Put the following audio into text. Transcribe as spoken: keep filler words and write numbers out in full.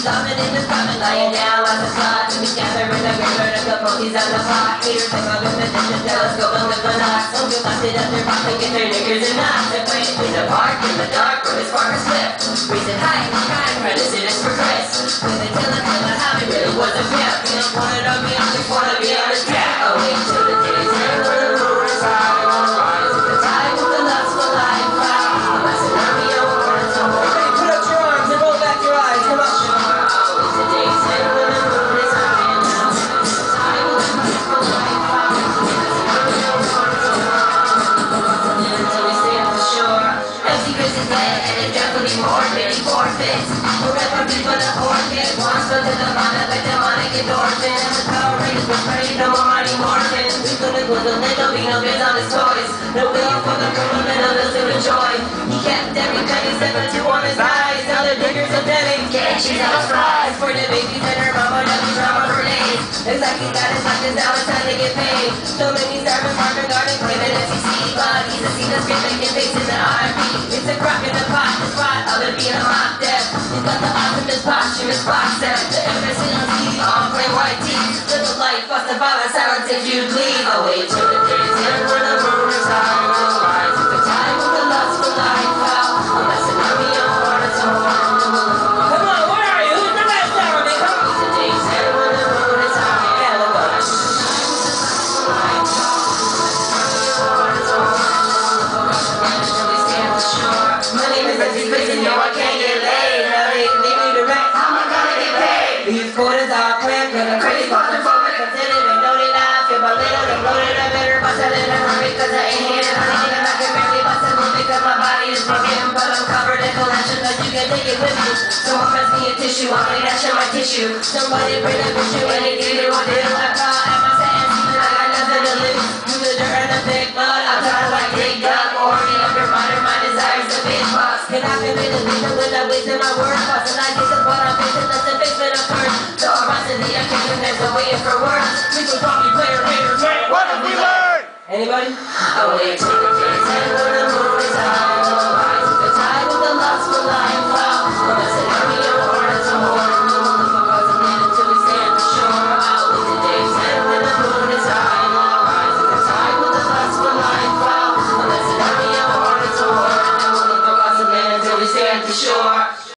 loving in the coming, lying down like a slot. To be gathered in the river, the capotes on the pot. Haters take up in the distant telescope and live the knots. Some get busted up their pocket, get their knickers and knots. They're playing in the park, in the dark, where the spark is lit. Reason high, high, credit is for Chris. When they tell us about how it really was a pimp. You don't want it on me, I just wanna be on the track. Oh, wait till the day's end when the moon is high and the rise of the tide with the lust will lie and fly. The lesson of me, I want to tell more. Put up your arms and roll back your eyes, come on. Always the day's end when the moon is high and the rise of the tide with the lust will lie and fly. The lesson of me, I want to tell more. Until we stay on the shore. Empty Chris is dead and it's definitely more pity forfeits. Forever people the orchid. Once go to the mana like demonic endorphin. And the Power Rangers was ready, no more mighty morphin. We couldn't put the little be no bids on his toys. No will for the room and no will to enjoy. He kept every penny except for two on his eyes. Now the diggers of Denny can't choose our fries. For the babies and her mama, now we drama for days. It's like he got his life, cause now it's time to get paid. So many starving farming garden claiming S E C. But he's a scene that's making faces in the R and B. It's a crock in the pot, the spot of it being a mock death. He's got the optimist posthumous box set. The embassy on T V, all plain white teeth. Little light, fuss the violence, silence if you bleed. Oh wait till the day's end when the moon is high and the rise of the time when the lust will lie and foul. A lesson of me on one or two. Come on, where are you? Who's the last hour, man? Come on. The day's end when the moon is high and the rise of the time when the lust will lie and foul. My name is Empty Chris and no, I can't get laid. Now they leave me direct, how am I gonna get paid? These quarters are cramped, and the crazy claustrophobic. I'm telling them, know they lie, feel my little, they loaded, I better bust out in a hurry, cause I ain't here and honey, and I can barely bust a move because my body is broken, but I'm covered in collection, cause you can take it with you. Someone press me a tissue, I'll lay that shit my tissue. Somebody bring a issue, and they give it one day, I call at my sentence, even I got nothing to lose. Through the dirt and the thick blood, I'm tired like Dick Dug, or the underminer, my desires to bitch box. Can I be made a leader when I'm wasting my word? Cause and I get the part I'm facing, that's the face that I'm first. The audacity of kicking, there's no waiting for words. People call me player haters, man. What have we learned? Anybody? Oh, wait till the day's end when the moon is high.